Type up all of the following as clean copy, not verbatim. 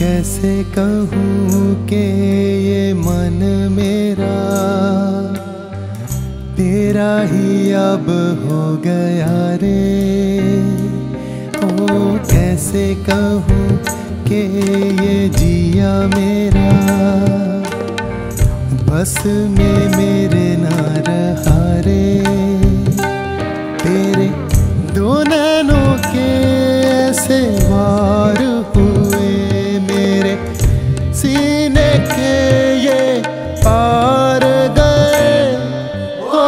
कैसे कहूँ कि ये मन मेरा तेरा ही अब हो गया रे। ओ कैसे कहूँ कि ये जिया मेरा बस में मेरे ना रहा रे। तेरे दो नैनों के ऐसे वार हुए मेरे सीने के ये पार गए। ओ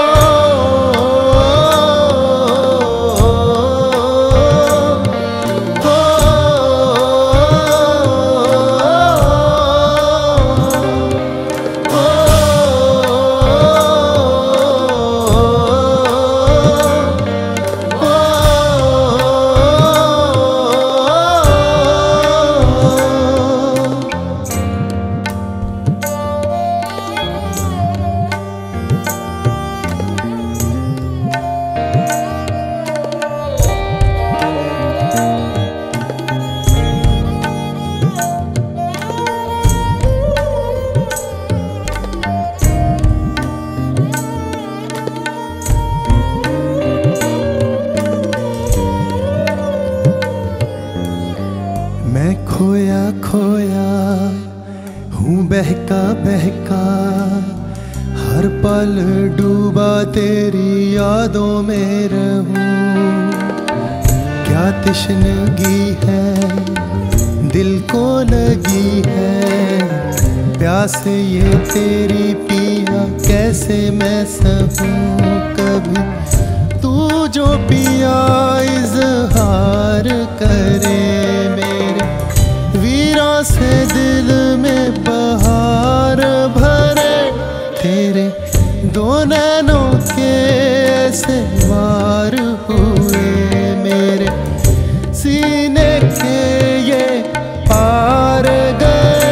मैं खोया खोया हूँ बहका बहका, हर पल डूबा तेरी यादों में रहूं। क्या तिश्नगी है दिल को लगी है, प्यास ये तेरी पिया कैसे मैं सहूं। कभी तू जो पिया इज़हार करे मेरे वीरा से दिल में बहार भरे। तेरे दो नैनों के ऐसे वार हुए मेरे सीने के ये पार गए।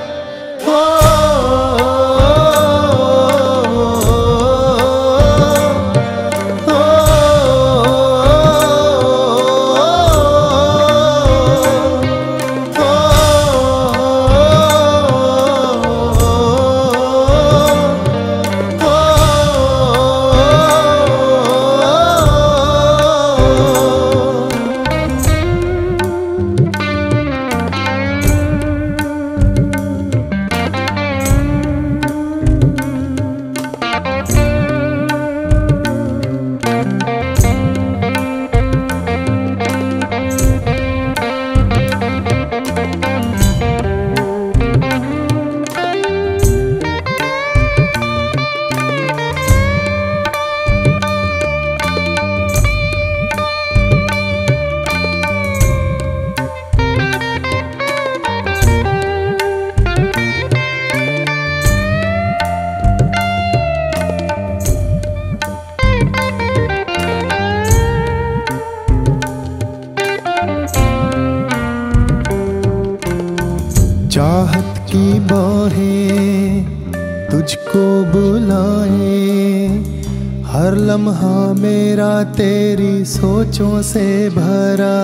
चाहत की बाहें तुझको बुलाए, हर लम्हा मेरा तेरी सोचों से भरा।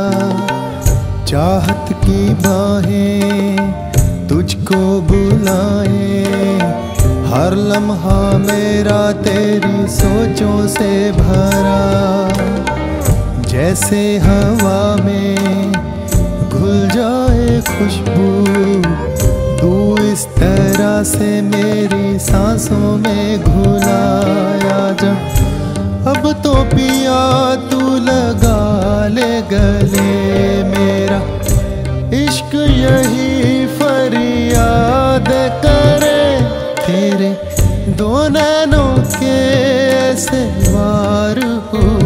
चाहत की बाहें तुझको बुलाए, हर लम्हा मेरा तेरी सोचों से भरा। जैसे हवा में घुल जाए खुशबू, तू इस तरह से मेरी सांसों में घुलाया जा। अब तो पिया तू लगा ले गले मेरा, इश्क यही फरियाद करे। तेरे दो नैनों के ऐसे वार हुए